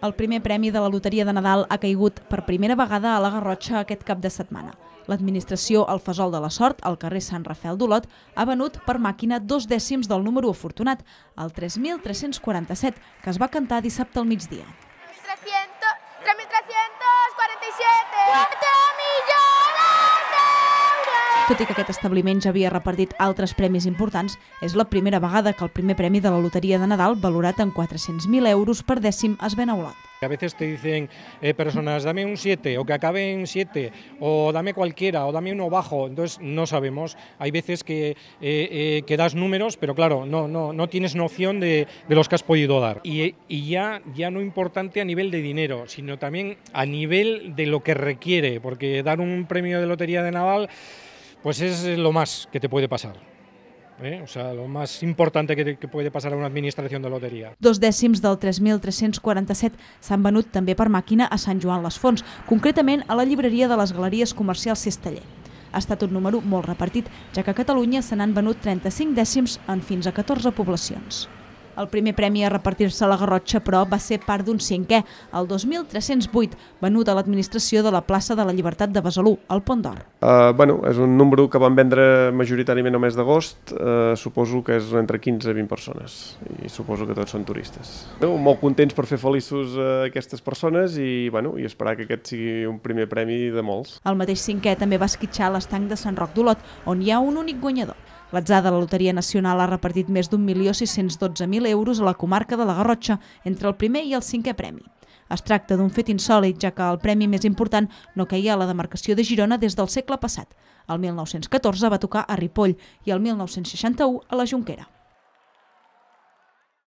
El primer premi de la Loteria de Nadal ha caigut per primera vegada a la Garrotxa aquest cap de setmana. L'administració El Fesol de la Sort, al carrer Sant Rafael d'Olot, ha venut per màquina 2 dècims del número afortunat, el 3.347, que es va cantar dissabte al migdia. 3.347! 4 milions d'euros! Tot i que aquest establiment ja havia repartit altres premis importants, és la primera vegada que el primer premi de la Loteria de Nadal, valorat en 400.000 euros per dècim, es ven a Olot. A veces te dicen personas, dame un 7 o que acabe en 7 o dame cualquiera o dame uno bajo, entonces no sabemos. Hay veces que das números, pero claro, no tienes noción de los que has podido dar. Y ya no importante a nivel de dinero, sino también a nivel de lo que requiere, porque dar un premio de Lotería de Nadal pues es lo más que te puede pasar. O sea, lo más importante que puede pasar a una administración de lotería. 2 dècims del 3.347 s'han venut també per màquina a Sant Joan les Fonts, concretament a la llibreria de les Galeries Comercials Cisteller. Ha estat un número molt repartit, ja que a Catalunya se n'han venut 35 dècims en fins a 14 poblacions. El primer premi a repartir-se a la Garrotxa, però, va ser part d'un cinquè, el 2.308, venut a l'administració de la plaça de la Llibertat de Besalú, al Pont d'Or. És un número que van vendre majoritàriament al mes d'agost, suposo que és entre 15 i 20 persones, i suposo que tots són turistes. Molt contents per fer feliços aquestes persones i esperar que aquest sigui un primer premi de molts. El mateix cinquè també va esquitxar l'estanc de Sant Roc d'Olot, on hi ha un únic guanyador. L'atzar de la Loteria Nacional ha repartit més d'1.612.000 euros a la comarca de la Garrotxa entre el primer i el cinquè premi. Es tracta d'un fet insòlit, ja que el premi més important no caia a la demarcació de Girona des del segle passat. El 1914 va tocar a Ripoll i el 1961 a la Jonquera.